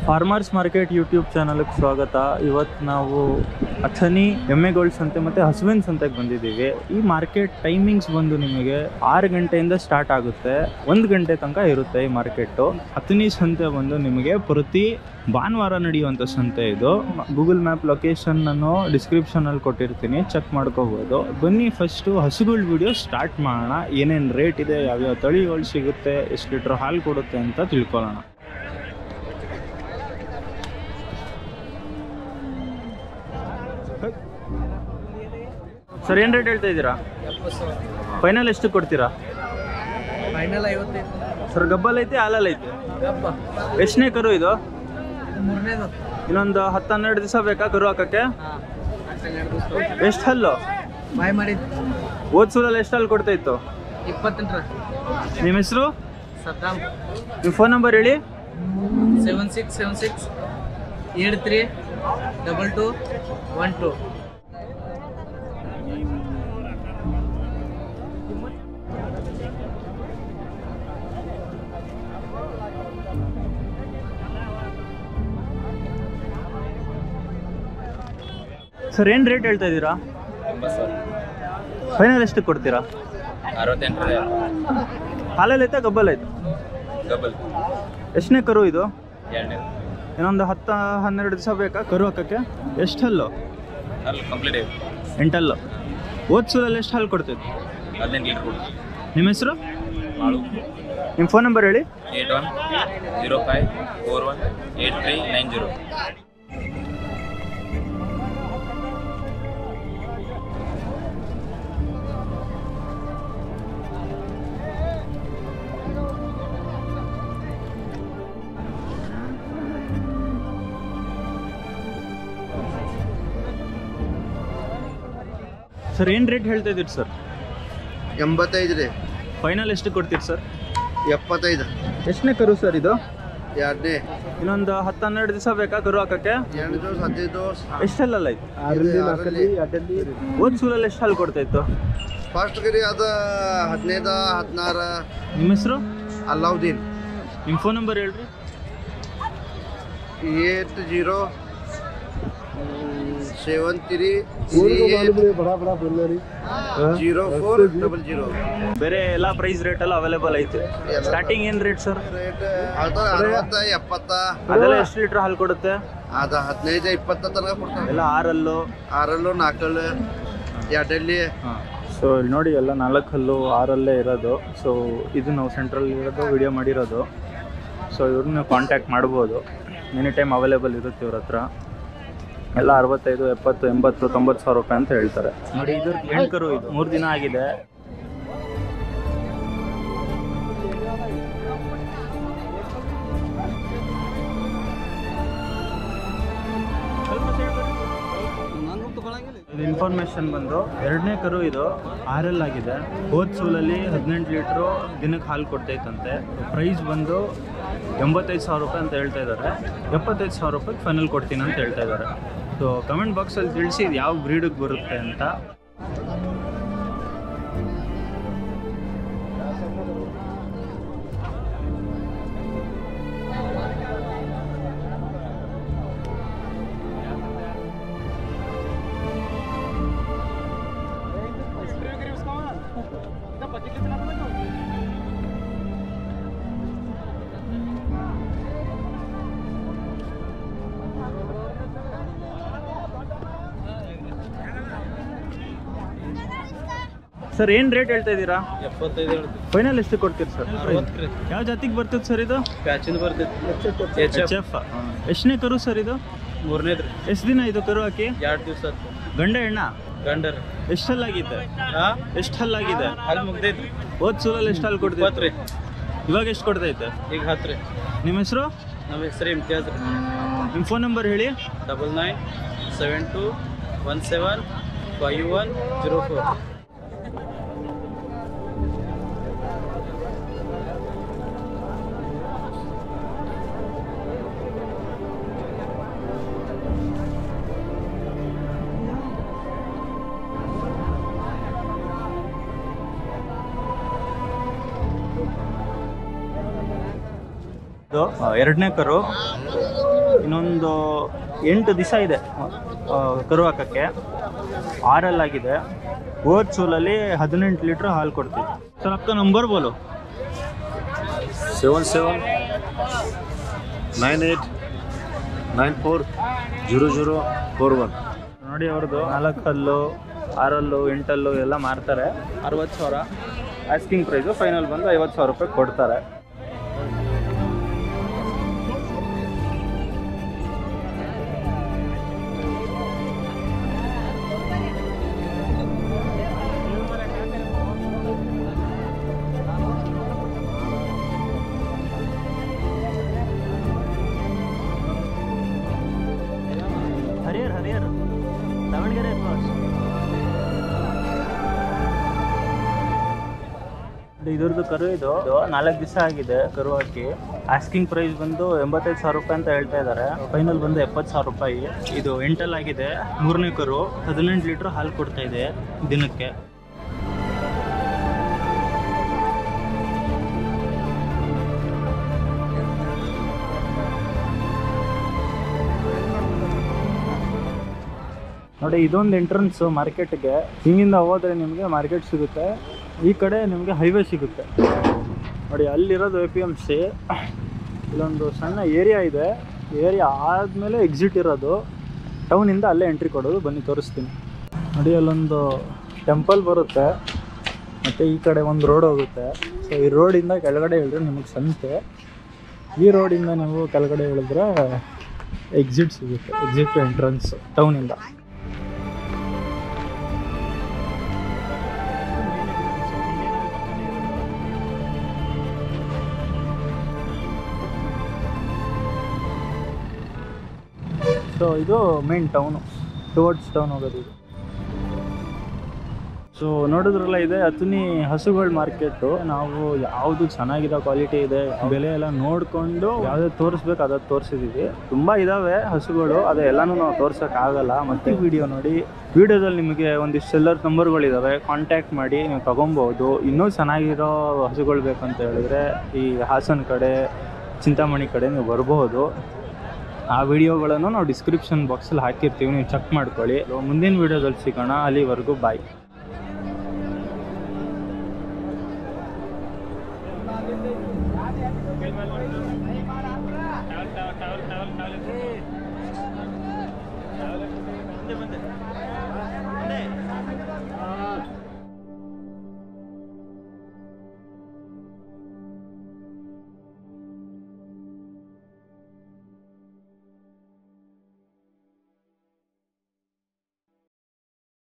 Farmers market YouTube ಚಾನಲ್ಗೆ ಸ್ವಾಗತ. ಇವತ್ತು ನಾವು ಅಥಣಿ ಎಮ್ಮೆಗೋಲ್ಡ್ ಸಂತೆ ಮತ್ತು ಹಸುವಿನ ಸಂತೆಗೆ ಬಂದಿದ್ದೀವಿ. ಈ ಮಾರ್ಕೆಟ್ ಟೈಮಿಂಗ್ಸ್ ಬಂದು ನಿಮಗೆ 6 ಗಂಟೆಯಿಂದ ಸ್ಟಾರ್ಟ್ ಆಗುತ್ತೆ, 1 ಗಂಟೆ ತನಕ ಇರುತ್ತೆ ಈ ಮಾರ್ಕೆಟು. ಅಥಣಿ ಸಂತೆ ಬಂದು ನಿಮಗೆ ಪ್ರತಿ ಭಾನುವಾರ ನಡೆಯುವಂಥ ಸಂತೆ ಇದು. ಗೂಗಲ್ ಮ್ಯಾಪ್ ಲೊಕೇಶನ್ ನಾನು ಡಿಸ್ಕ್ರಿಪ್ಷನಲ್ಲಿ ಕೊಟ್ಟಿರ್ತೀನಿ, ಚೆಕ್ ಮಾಡ್ಕೋಬೋದು. ಬನ್ನಿ ಫಸ್ಟು ಹಸುಗಳ ವಿಡಿಯೋ ಸ್ಟಾರ್ಟ್ ಮಾಡೋಣ. ಏನೇನು ರೇಟ್ ಇದೆ, ಯಾವ್ಯಾವ ತಳಿಗಳು ಸಿಗುತ್ತೆ, ಎಷ್ಟು ಲೀಟ್ರ್ ಹಾಲು ಕೊಡುತ್ತೆ ಅಂತ ತಿಳ್ಕೊಳ್ಳೋಣ. ಸರ್ ಏನು ರೇಟ್ ಹೇಳ್ತಾ ಇದ್ದೀರಾ? ಫೈನಲ್ ಎಷ್ಟು ಕೊಡ್ತೀರಾ? ಫೈನಲ್ 55. ಸರ್ ಗಬ್ಬಲ್ ಐತೆ, ಹಾಲಲ್ಲಿ ಐತೆ? ಎಷ್ಟನೇ ಕರು ಇದು? ಮೂರನೇದು. ಇನ್ನೊಂದು 10-12 ದಿವಸ ಬೇಕಾ ಕರು ಹಾಕಕ್ಕೆ? ಎಷ್ಟು ಹಲ್ಲು ಬಾಯ್ ಮಾಡಿದ್ದು ಓದ್ಸೋದಲ್ಲಿ ಎಷ್ಟು ಹಲ್ಲು ಕೊಡ್ತಾ ಇತ್ತು? 28. ನಿಮ್ಮ ಹೆಸರು? ಸದ್ದಾಮ್. ನಿಮ್ಮ ಫೋನ್ ನಂಬರ್ ಹೇಳಿ. 7676 832212. ಸರ್ ಏನು ರೇಟ್ ಹೇಳ್ತಾ ಇದ್ದೀರಾ? ಫೈನಲ್ ಎಷ್ಟು ಕೊಡ್ತೀರಾ? 68. ಹಾಲಲ್ಲಿ ಐತೆ ಗಬ್ಬಲ್ ಐತೆ? ಡಬಲ್. ಎಷ್ಟನೇ ಕರು ಇದು? 2ನೇ. ಇನ್ನೊಂದು 10-12 ದಿವಸ ಬೇಕಾ ಕರು ಹಾಕಕ್ಕೆ? ಎಷ್ಟು ಹಲ್ಲು? ಅಲ್ಲಿ ಕಂಪ್ಲೀಟ್ ಆಗಿದೆ. 8 ಹಲ್ಲು. ಓದ್ಸೋದಲ್ಲಿ ಎಷ್ಟು ಹಾಲು ಕೊಡ್ತೈತೆ? 15 ಲೀಟರ್ ಕೊಡ್ತೀವಿ. ನಿಮ್ಮ ಹೆಸರು? ಮಾಳು. ನಿಮ್ಮ ಫೋನ್ ನಂಬರ್ ಹೇಳಿ. 8105418390. ಸರ್ ಏನು ರೇಟ್ ಹೇಳ್ತಾ ಇದ್ದೀರಿ ಸರ್? 85 ರೀ. ಫೈನಲ್ ಎಷ್ಟು ಕೊಡ್ತೀರಿ ಸರ್? 75. ಎಷ್ಟನೇ ಕರು ಸರ್ ಇದು? 2ನೇ. ಇನ್ನೊಂದು 10-12 ದಿವಸ ಬೇಕಾ ಕರು ಹಾಕಕ್ಕೆ? 2 ದಿವಸ 15 ದಿವಸ. ಎಷ್ಟೆಲ್ಲ ಐತೆ? ಓದ್ಸೂಲಲ್ಲಿ ಎಷ್ಟು ಹಾಲು ಕೊಡ್ತಾಯಿತ್ತು? ಫಸ್ಟ್ ಗಿರಿ ಅದು 15 16. ನಿಮ್ಮ ಹೆಸರು? ಅಲ್ಲಾವುದ್ದೀನ್. ನಿಮ್ಮ ಫೋನ್ ನಂಬರ್ ಹೇಳ್ರಿ. 80730400. ಬೇರೆ ಎಲ್ಲ ಪ್ರೈಸ್ ರೇಟ್ ಎಲ್ಲ ಅವೈಲೇಬಲ್ ಐತೆ. ಸ್ಟಾರ್ಟಿಂಗ್ ಏನು ರೇಟ್ ಸರ್? ರೇಟ್ 60 70. ಅದೆಲ್ಲ ಎಷ್ಟು ಲೀಟ್ರ್ ಹಾಲು ಕೊಡುತ್ತೆ? ಅದು 15 20 ತನಕ ಕೊಡ್ತಾರೆ. ಎಲ್ಲ 6 ಹಲ್ಲು, 6 ಹಲ್ಲು 4 ಹಲ್ಲು 2 ಹಲ್ಲಿ. ಸೊ ಇಲ್ಲಿ ನೋಡಿ ಎಲ್ಲ 4 ಹಲ್ಲು 6 ಹಲ್ಲೇ ಇರೋದು. ಸೊ ಇದು ನಾವು ಸೆಂಟ್ರಲ್ಲಿ ಇರೋದು ವಿಡಿಯೋ ಮಾಡಿರೋದು. ಸೊ ಇವ್ರನ್ನ ಕಾಂಟ್ಯಾಕ್ಟ್ ಮಾಡ್ಬೋದು, ಎನಿ ಟೈಮ್ ಅವೈಲೇಬಲ್ ಇರುತ್ತೆ ಇವ್ರ ಹತ್ರ. ಎಲ್ಲ 65 70 80 90 ಸಾವಿರ ರೂಪಾಯಿ ಅಂತ ಹೇಳ್ತಾರೆ. ನೋಡಿ ಇದು ಹೆಣ್ಕರು, ಇದು 3 ದಿನ ಆಗಿದೆ. ಇದು ಇನ್ಫಾರ್ಮೇಷನ್ ಬಂದು 2ನೇ ಕರು ಇದು 6 ಹಲ್ಲು ಆಗಿದೆ. ಹೋದ್ ಸೂಲಲ್ಲಿ 18 ಲೀಟ್ರು ದಿನಕ್ಕೆ ಹಾಲು ಕೊಡ್ತೈತಂತೆ. ಪ್ರೈಸ್ ಬಂದು 85 ಸಾವಿರ ರೂಪಾಯಿ ಅಂತ ಹೇಳ್ತಾ ಇದ್ದಾರೆ. 75 ಸಾವಿರ ರೂಪಾಯಿಗೆ ಫೈನಲ್ ಕೊಡ್ತೀನಿ ಅಂತ ಹೇಳ್ತಾ ಇದ್ದಾರೆ. ಸೊ ಕಮೆಂಟ್ ಬಾಕ್ಸಲ್ಲಿ ತಿಳಿಸಿ ಇದು ಯಾವ ಬ್ರೀಡಿಗೆ ಬರುತ್ತೆ ಅಂತ. ಸರ್ ಏನು ರೇಟ್ ಹೇಳ್ತಾ ಇದ್ದೀರಾ? 75. ಫೈನಲ್ ಎಷ್ಟು ಕೊಡ್ತೀರಿ ಸರ್? 60. ಯಾವ ಜಾತಿಗೆ ಬರ್ತದೆ ಸರ್ ಇದು? ಪ್ಯಾಚಿಂದ ಬರ್ತೈತಿ. HF. ಎಷ್ಟನೇ ಕರು ಸರ್ ಇದು? 3ನೇದು. ಎಷ್ಟು ದಿನ ಇದು ಕರು ಹಾಕಿ? 2 ದಿವಸ. ಗಂಡ ಹೆಣ್ಣ? ಗಂಡರ್. ಎಷ್ಟು ಹಲ್ಲಾಗಿದೆ? ಎಷ್ಟು ಹಲ್ಲಾಗಿದೆ? ಅಲ್ಲಿ ಮುಗ್ದೈತಿ. ಹೋದ್ ಸೂಲಲ್ಲಿ ಎಷ್ಟು ಹಾಲು ಕೊಡ್ತೈತೆ? 20 ರೀ. ಇವಾಗ ಎಷ್ಟು ಕೊಡ್ತೈತೆ? ಈಗ 10 ರೀ. ನಿಮ್ಮ ಹೆಸರು? ನಮ್ಮ ಹೆಸರು ಇಮ್ತಿಯಾಜ್ ರೀ. ನಿಮ್ಮ ಫೋನ್ ನಂಬರ್ ಹೇಳಿ. 9972175104. ಎರಡನೇ ಕರು ಇನ್ನೊಂದು 8 ದಿವಸ ಇದೆ ಕರು ಹಾಕೋಕ್ಕೆ. 6 ಆಗಿದೆ. ಹೋದ ಚೂಲಲ್ಲಿ 18 ಲೀಟ್ರ್ ಹಾಲು ಕೊಡ್ತೀವಿ. ಸರ್ आपका ನಂಬರ್ ಬೋಲು. 7798940041. ನೋಡಿ ಅವ್ರದ್ದು 4 ಹಲ್ಲು 6 ಹಲ್ಲು 8 ಹಲ್ಲು ಎಲ್ಲ ಮಾರ್ತಾರೆ. 60,000 ಆಸ್ಕಿಂಗ್ ಪ್ರೈಸು. ಫೈನಲ್ ಬಂದು 50,000 ರೂಪಾಯಿ ಕೊಡ್ತಾರೆ. ಹರಿಯರ್ ದಾವಣಗೆರೆ ಇದ್ರದ್ದು ಕರು ಇದು 4 ದಿವಸ ಆಗಿದೆ ಕರು ಹಾಕಿ. ಆಸ್ಕಿಂಗ್ ಪ್ರೈಸ್ ಬಂದು 85,000 ರೂಪಾಯಿ ಅಂತ ಹೇಳ್ತಾ ಇದ್ದಾರೆ. ಫೈನಲ್ ಬಂದು 70,000 ರೂಪಾಯಿ. ಇದು 8 ಆಗಿದೆ. 3ನೇ ಕರು 18 ಲೀಟ್ರ್ ಹಾಲು ಕೊಡ್ತಾ ಇದೆ ದಿನಕ್ಕೆ. ನೋಡಿ ಇದೊಂದು ಎಂಟ್ರೆನ್ಸು ಮಾರ್ಕೆಟ್ಗೆ. ಹಿಂಗಿಂದ ಹೋದರೆ ನಿಮಗೆ ಮಾರ್ಕೆಟ್ ಸಿಗುತ್ತೆ. ಈ ಕಡೆ ನಿಮಗೆ ಹೈವೇ ಸಿಗುತ್ತೆ. ನೋಡಿ ಅಲ್ಲಿರೋದು APMC. ಇಲ್ಲೊಂದು ಸಣ್ಣ ಏರಿಯಾ ಇದೆ. ಏರಿಯಾ ಆದಮೇಲೆ ಎಕ್ಸಿಟ್ ಇರೋದು. ಟೌನಿಂದ ಅಲ್ಲೇ ಎಂಟ್ರಿ ಕೊಡೋದು. ಬನ್ನಿ ತೋರಿಸ್ತೀನಿ. ನೋಡಿ ಅಲ್ಲೊಂದು ಟೆಂಪಲ್ ಬರುತ್ತೆ. ಮತ್ತು ಈ ಕಡೆ ಒಂದು ರೋಡ್ ಹೋಗುತ್ತೆ. ಸೊ ಈ ರೋಡಿಂದ ಕೆಳಗಡೆ ಇಳಿದ್ರೆ ನಿಮಗೆ ಸಂತೆ. ಈ ರೋಡಿಂದ ನೀವು ಕೆಳಗಡೆ ಇಳಿದ್ರೆ ಎಕ್ಸಿಟ್ ಸಿಗುತ್ತೆ. ಎಕ್ಸಿಟ್ ಎಂಟ್ರೆನ್ಸ್ ಟೌನಿಂದ. ಸೊ ಇದು ಮೇನ್ ಟೌನು. ಟುವರ್ಡ್ಸ್ ಟೌನ್ ಹೋಗೋದು ಇದು. ಸೊ ನೋಡಿದ್ರಲ್ಲ, ಇದೆ ಅಥಣಿ ಹಸುಗಳ ಮಾರ್ಕೆಟು. ನಾವು ಯಾವುದು ಚೆನ್ನಾಗಿರೋ ಕ್ವಾಲಿಟಿ ಇದೆ, ಬೆಲೆ ಎಲ್ಲ ನೋಡಿಕೊಂಡು ಯಾವುದೇ ತೋರಿಸ್ಬೇಕು ಅದಾದ್ರು ತೋರಿಸಿದ್ದೀವಿ. ತುಂಬ ಇದ್ದಾವೆ ಹಸುಗಳು. ಅದು ಎಲ್ಲನೂ ನಾವು ತೋರ್ಸೋಕ್ಕಾಗಲ್ಲ. ಮತ್ತು ವಿಡಿಯೋ ನೋಡಿ. ವಿಡಿಯೋದಲ್ಲಿ ನಿಮಗೆ ಒಂದಿಷ್ಟು ಸೆಲ್ಲರ್ ನಂಬರ್ಗಳಿದ್ದಾವೆ. ಕಾಂಟ್ಯಾಕ್ಟ್ ಮಾಡಿ ನೀವು ತೊಗೊಬೋದು. ಇನ್ನೂ ಚೆನ್ನಾಗಿರೋ ಹಸುಗಳು ಬೇಕಂತ ಹೇಳಿದ್ರೆ ಈ ಹಾಸನ ಕಡೆ, ಚಿಂತಾಮಣಿ ಕಡೆ ನೀವು ಬರ್ಬೋದು. ಆ ವಿಡಿಯೋಗಳನ್ನು ನಾವು ಡಿಸ್ಕ್ರಿಪ್ಷನ್ ಬಾಕ್ಸಲ್ಲಿ ಹಾಕಿರ್ತೀವಿ. ನೀವು ಚೆಕ್ ಮಾಡ್ಕೊಳ್ಳಿ. ಮುಂದಿನ ವಿಡಿಯೋದಲ್ಲಿ ಸಿಗೋಣ. ಅಲ್ಲಿವರೆಗೂ ಬಾಯ್. ಬಂದೆ